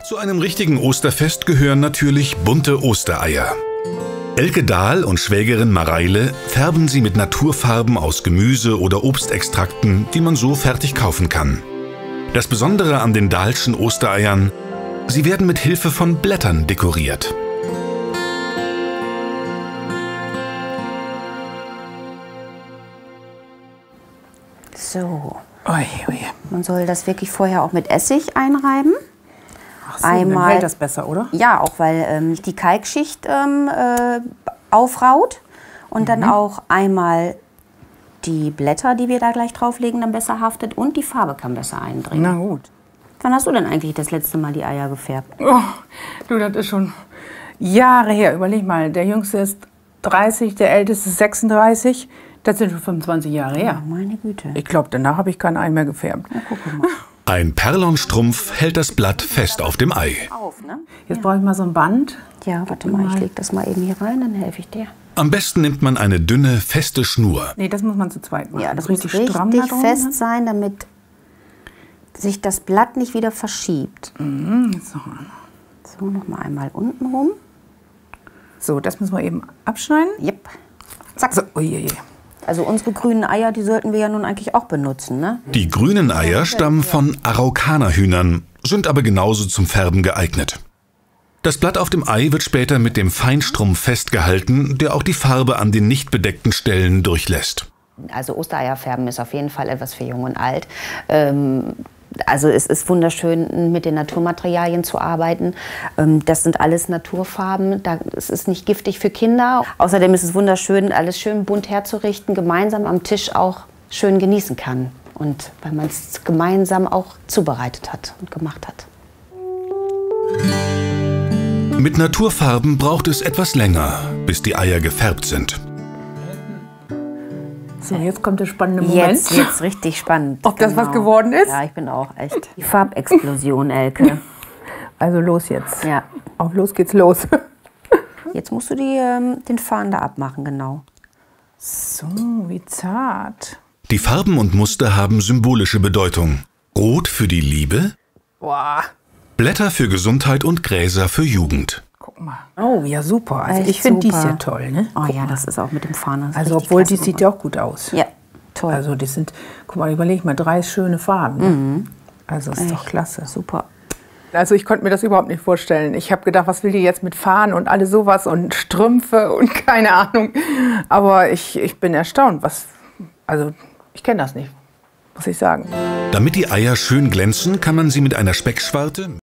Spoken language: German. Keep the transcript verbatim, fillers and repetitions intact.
Zu einem richtigen Osterfest gehören natürlich bunte Ostereier. Elke Dahl und Schwägerin Mareile färben sie mit Naturfarben aus Gemüse- oder Obstextrakten, die man so fertig kaufen kann. Das Besondere an den Dahlschen Ostereiern: sie werden mit Hilfe von Blättern dekoriert. So. Ui, ui. Man soll das wirklich vorher auch mit Essig einreiben. Ach so, dann hält das besser, oder? Ja, auch weil ähm, die Kalkschicht ähm, äh, aufraut und mhm. dann auch einmal die Blätter, die wir da gleich drauflegen, dann besser haftet und die Farbe kann besser eindringen. Na gut. Wann hast du denn eigentlich das letzte Mal die Eier gefärbt? Oh, du, das ist schon Jahre her. Überleg mal, der Jüngste ist dreißig, der Älteste ist sechsunddreißig. Das sind schon fünfundzwanzig Jahre her. Oh, meine Güte. Ich glaube, danach habe ich kein Ei mehr gefärbt. Na, guck mal. Ein Perlonstrumpf hält das Blatt fest auf dem Ei. Auf, ne? Jetzt ja. brauche ich mal so ein Band. Ja, warte mal, ich lege das mal eben hier rein, dann helfe ich dir. Am besten nimmt man eine dünne, feste Schnur. Nee, das muss man zu zweit machen. Ja, das, das muss richtig, stramm richtig da fest sein, damit sich das Blatt nicht wieder verschiebt. Mhm, so, so noch mal einmal unten rum. So, das müssen wir eben abschneiden. Yep. Zack. So, uiuiui. Also unsere grünen Eier, die sollten wir ja nun eigentlich auch benutzen, ne? Die grünen Eier stammen von Araukaner-Hühnern, sind aber genauso zum Färben geeignet. Das Blatt auf dem Ei wird später mit dem Feinstrumpf festgehalten, der auch die Farbe an den nicht bedeckten Stellen durchlässt. Also Ostereier färben ist auf jeden Fall etwas für Jung und Alt. Ähm, also es ist wunderschön, mit den Naturmaterialien zu arbeiten. Ähm, das sind alles Naturfarben. Da, es ist nicht giftig für Kinder. Außerdem ist es wunderschön, alles schön bunt herzurichten, gemeinsam am Tisch auch schön genießen kann. Und weil man es gemeinsam auch zubereitet hat und gemacht hat. Mit Naturfarben braucht es etwas länger, bis die Eier gefärbt sind. So, jetzt kommt der spannende Moment. Jetzt wird's richtig spannend. Ob das was geworden ist? Ja, ich bin auch echt. Die Farbexplosion, Elke. Also los jetzt. Ja. Auf los geht's los. Jetzt musst du die, ähm, den Faden da abmachen, genau. So, wie zart. Die Farben und Muster haben symbolische Bedeutung. Rot für die Liebe, Boah. Blätter für Gesundheit und Gräser für Jugend. Guck mal. Oh, ja super. Also Echt ich finde die super. sehr toll, ne? Oh Guck ja, mal. das ist auch mit dem Fahnen. Also obwohl die sieht ja auch gut aus. Ja, toll. Also die sind, guck mal, überleg mal, drei schöne Farben. Ne? Mhm. Also ist Echt doch klasse. Super. Also ich konnte mir das überhaupt nicht vorstellen. Ich habe gedacht, was will die jetzt mit Fahnen und alles sowas und Strümpfe und keine Ahnung. Aber ich, ich bin erstaunt, was, also ich kenne das nicht, muss ich sagen. Damit die Eier schön glänzen, kann man sie mit einer Speckschwarte